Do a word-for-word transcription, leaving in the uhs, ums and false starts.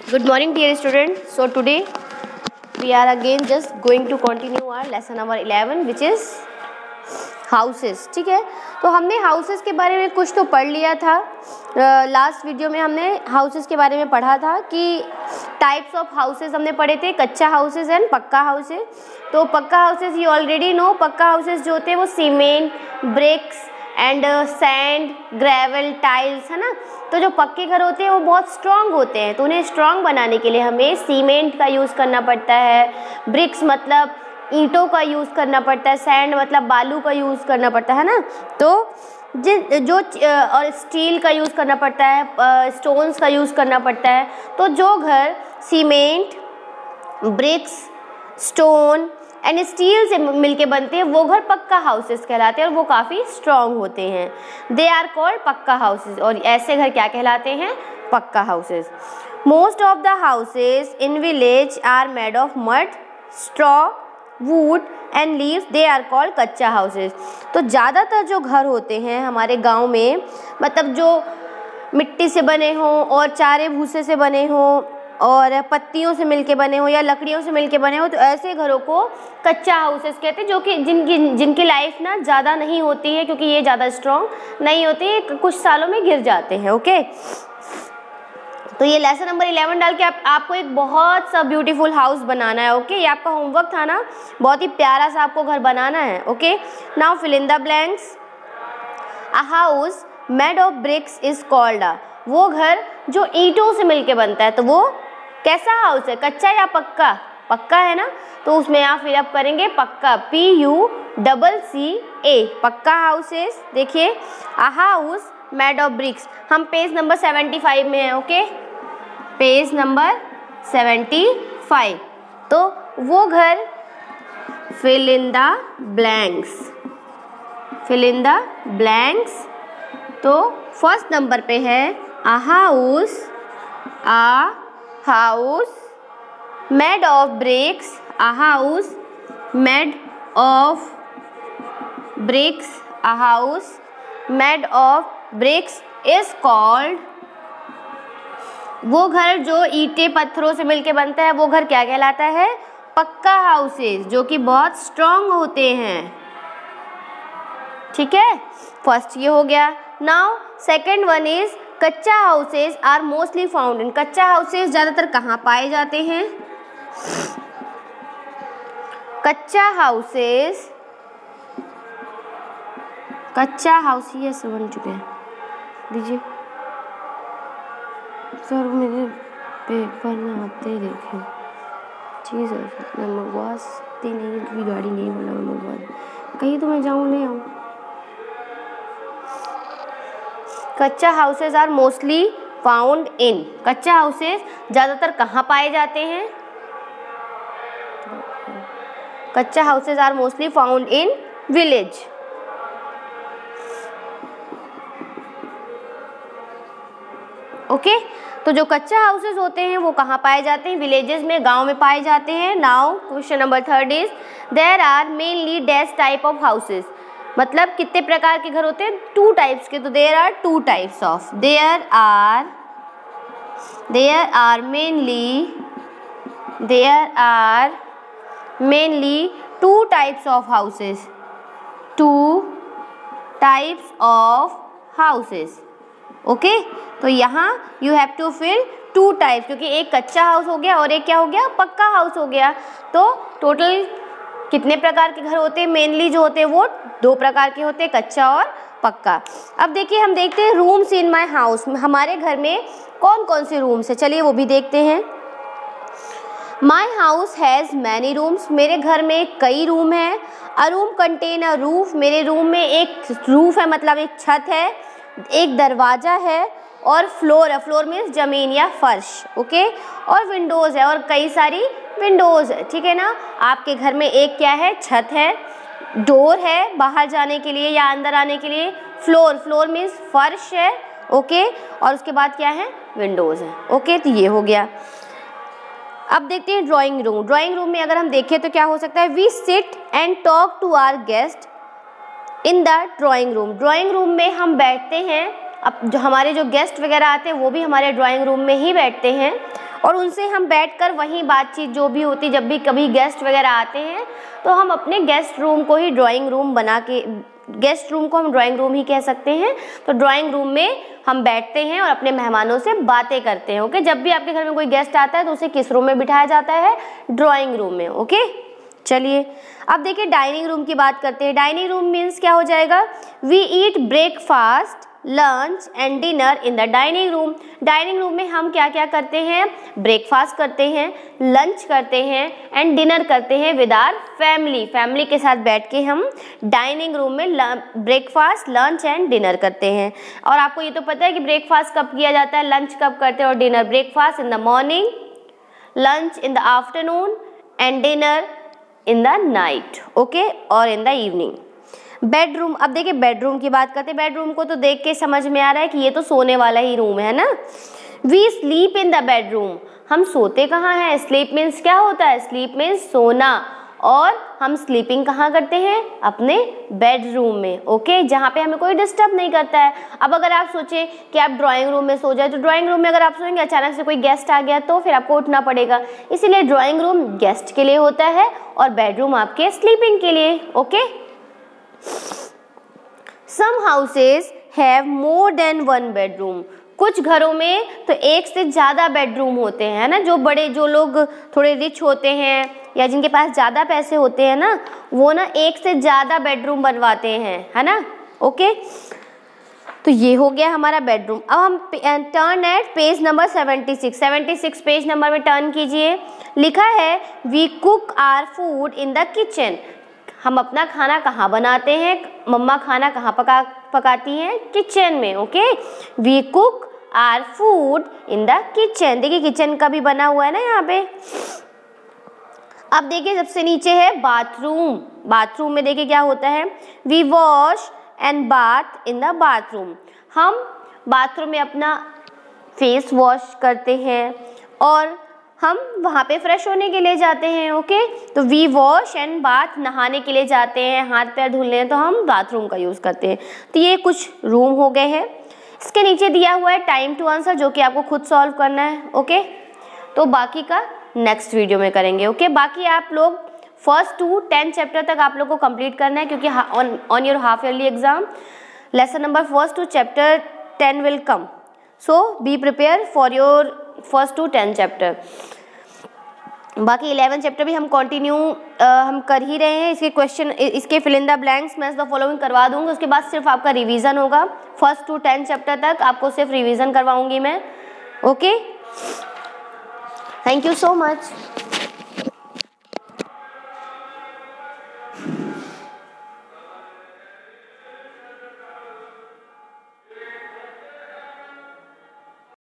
Good morning, dear students. So today we are again just going to continue our lesson number eleven, which is houses. ठीक है, तो हमने houses के बारे में कुछ तो पढ़ लिया था. लास्ट uh, वीडियो में हमने हाउसेस के बारे में पढ़ा था कि टाइप्स ऑफ हाउसेस हमने पढ़े थे, कच्चा हाउसेस एंड पक्का हाउसेस. तो pucca houses you already know. Pucca houses जो होते हैं वो cement, bricks and sand, gravel, tiles, है ना. तो जो पक्के घर होते हैं वो बहुत स्ट्रॉन्ग होते हैं, तो उन्हें स्ट्रॉन्ग बनाने के लिए हमें सीमेंट का यूज़ करना पड़ता है, ब्रिक्स मतलब ईंटों का यूज़ करना पड़ता है, सैंड मतलब बालू का यूज़ करना पड़ता है ना. तो जिन जो और स्टील का यूज़ करना पड़ता है, स्टोन्स का यूज़ करना पड़ता है. तो जो घर cement, bricks, stone and steel से मिलके बनते हैं वो घर पक्का हाउसेस कहलाते हैं और वो काफ़ी स्ट्रॉन्ग होते हैं. They are called pucca houses. और ऐसे घर क्या कहलाते हैं? Pucca houses. Most of the houses in village are made of mud, straw, wood and leaves. They are called kutcha houses. तो ज़्यादातर जो घर होते हैं हमारे गांव में, मतलब जो मिट्टी से बने हों और चारे भूसे से बने हों और पत्तियों से मिलके बने हो या लकड़ियों से मिलके बने हो, तो ऐसे घरों को कच्चा हाउसेस कहते हैं, जो कि जिनकी जिनकी लाइफ ना ज़्यादा नहीं होती है, क्योंकि ये ज़्यादा स्ट्रॉन्ग नहीं होती है, कुछ सालों में गिर जाते हैं. ओके, तो ये लेसन नंबर इलेवन डाल के आप, आपको एक बहुत सा ब्यूटीफुल हाउस बनाना है. ओके, ये आपका होमवर्क था ना, बहुत ही प्यारा सा आपको घर बनाना है. Okay, now fill in the blanks. A house made of bricks is called a. वो घर जो ईंटों से मिलके बनता है, तो वो कैसा हाउस है? कच्चा या पक्का? पक्का है ना, तो उसमें आप फिलअप करेंगे pucca, P U double C A, pucca houses. देखिए, a house made of bricks. हम पेज नंबर सेवेंटी फाइव में हैं. Okay, page number seventy five. तो वो घर fill in the blanks, fill in the blanks. तो फर्स्ट नंबर पे है a house, a house made of bricks, a house made of bricks, a house made of bricks is called. वो घर जो ईंटें पत्थरों से मिलके बनता है वो घर क्या कहलाता है? पक्का हाउसेस, जो कि बहुत स्ट्रॉन्ग होते हैं. ठीक है, फर्स्ट ये हो गया. Now second one is kutcha houses are mostly found in. Kutcha houses ज़्यादातर कहाँ पाए जाते हैं? कच्चा हाउसेस, कच्चा हाउस ये सब बन चुके हैं. दीजिए सर, मेरे पेपर में आते ही देखें. चीज़ है, मैं मंगवाती नहीं, भी गाड़ी नहीं बोला मैं मंगवा, कहीं तो मैं जाऊँ ले आऊँ. Kutcha houses are mostly found in. Kutcha houses ज़्यादातर कहाँ पाए जाते हैं? Kutcha houses are mostly found in village. Okay, तो जो कच्चा हाउसेस होते हैं वो कहाँ पाए जाते हैं? विलेजेस में, गांव में पाए जाते हैं. Now question number third is there are mainly dash type of houses. मतलब कितने प्रकार के घर होते हैं? टू टाइप्स के. तो there are two types of, there are there are mainly there are mainly two types of houses, two types of houses. Okay, तो यहाँ you have to fill two types, क्योंकि एक कच्चा हाउस हो गया और एक क्या हो गया? पक्का हाउस हो गया. तो टोटल कितने प्रकार के घर होते हैं? मेनली जो होते हैं वो दो प्रकार के होते हैं, कच्चा और पक्का. अब देखिए, हम देखते हैं रूम्स इन माय हाउस. हमारे घर में कौन कौन से रूम्स है, चलिए वो भी देखते हैं. My house has many rooms. मेरे घर में कई रूम हैं. A room contain a roof. मेरे रूम में एक रूफ है, मतलब एक छत है, एक दरवाज़ा है और फ्लोर है. फ्लोर मीन्स ज़मीन या फर्श. ओके, और विंडोज़ है और कई सारी विंडोज़ है. ठीक है ना. आपके घर में एक क्या है? छत है, डोर है बाहर जाने के लिए या अंदर आने के लिए, फ्लोर, फ्लोर मीन्स फर्श है. ओके, और उसके बाद क्या है? विंडोज़ है. ओके, तो ये हो गया. अब देखते हैं ड्राइंग रूम. ड्राइंग रूम में अगर हम देखें तो क्या हो सकता है? We sit and talk to our guest in the drawing room. Drawing room में हम बैठते हैं अब जो हमारे जो गेस्ट वगैरह आते हैं वो भी हमारे ड्राइंग रूम में ही बैठते हैं और उनसे हम बैठकर वहीं बातचीत जो भी होती, जब भी कभी गेस्ट वगैरह आते हैं तो हम अपने गेस्ट रूम को ही ड्राइंग रूम बना के, गेस्ट रूम को हम ड्राइंग रूम ही कह सकते हैं। तो ड्राइंग रूम में हम बैठते हैं और अपने मेहमानों से बातें करते हैं। ओके, जब भी आपके घर में कोई गेस्ट आता है तो उसे किस रूम में बिठाया जाता है? ड्राइंग रूम में। ओके, चलिए अब देखिए डाइनिंग रूम की बात करते हैं। डाइनिंग रूम मीन्स क्या हो जाएगा? We eat breakfast, lunch and dinner in the dining room. Dining room में हम क्या क्या करते हैं? ब्रेकफास्ट करते हैं, लंच करते हैं एंड डिनर करते हैं विद आवर फैमिली। फैमिली के साथ बैठ के हम डाइनिंग रूम में ब्रेकफास्ट, लंच एंड डिनर करते हैं। और आपको ये तो पता है कि ब्रेकफास्ट कब किया जाता है, लंच कब करते हैं और dinner? Breakfast in the morning, lunch in the afternoon and dinner in the night. Okay, और इन द इवनिंग। बेडरूम, अब देखिए बेडरूम की बात करते हैं। बेडरूम को तो देख के समझ में आ रहा है कि ये तो सोने वाला ही रूम है ना। We sleep in the bedroom, हम सोते कहाँ हैं? स्लीप मीन्स क्या होता है? स्लीप मीन्स सोना, और हम स्लीपिंग कहाँ करते हैं? अपने बेडरूम में। ओके, जहाँ पे हमें कोई डिस्टर्ब नहीं करता है। अब अगर आप सोचें कि आप ड्राइंग रूम में सो जाए, तो ड्राइंग रूम में अगर आप सोएंगे, अचानक से कोई गेस्ट आ गया तो फिर आपको उठना पड़ेगा। इसीलिए ड्राइंग रूम गेस्ट के लिए होता है और बेडरूम आपके स्लीपिंग के लिए। Okay, some houses have more than one bedroom. कुछ घरों में तो एक से ज़्यादा बेडरूम होते हैं ना। जो बड़े, जो लोग थोड़े रिच होते हैं या जिनके पास ज़्यादा पैसे होते हैं ना, वो ना एक से ज़्यादा बेडरूम बनवाते हैं, है ना। ओके, तो ये हो गया हमारा बेडरूम। अब हम turn at page number seventy six. Seventy six page number में टर्न कीजिए। लिखा है we cook our food in the kitchen. हम अपना खाना कहाँ बनाते हैं? मम्मा खाना कहाँ पका पकाती हैं? किचन में। Okay, we cook our food in the kitchen. देखिए किचन का भी बना हुआ है ना यहाँ पे। अब देखिए सबसे नीचे है बाथरूम। बाथरूम में देखिए क्या होता है? We wash and bath in the bathroom. हम बाथरूम में अपना फेस वॉश करते हैं और हम वहाँ पे फ्रेश होने के लिए जाते हैं। ओके, तो वी वॉश एंड बाथ, नहाने के लिए जाते हैं, हाथ पैर धुलने हैं तो हम बाथरूम का यूज़ करते हैं। तो ये कुछ रूम हो गए हैं। इसके नीचे दिया हुआ है टाइम टू आंसर, जो कि आपको खुद सॉल्व करना है। ओके, तो बाकी का नेक्स्ट वीडियो में करेंगे। ओके, बाकी आप लोग फर्स्ट टू टेन चैप्टर तक आप लोग को कंप्लीट करना है, क्योंकि on on your half yearly exam lesson number first to chapter ten will come. So be prepare for your first to ten chapter. बाकी इलेवन चैप्टर भी हम कंटिन्यू हम कर ही रहे हैं। इसके क्वेश्चन, इसके फिल इन द ब्लैंक्स मैं द फॉलोइंग करवा दूंगी। उसके बाद सिर्फ आपका रिवीजन होगा। फर्स्ट टू टेन चैप्टर तक आपको सिर्फ रिवीजन करवाऊंगी मैं। Okay, thank you so much.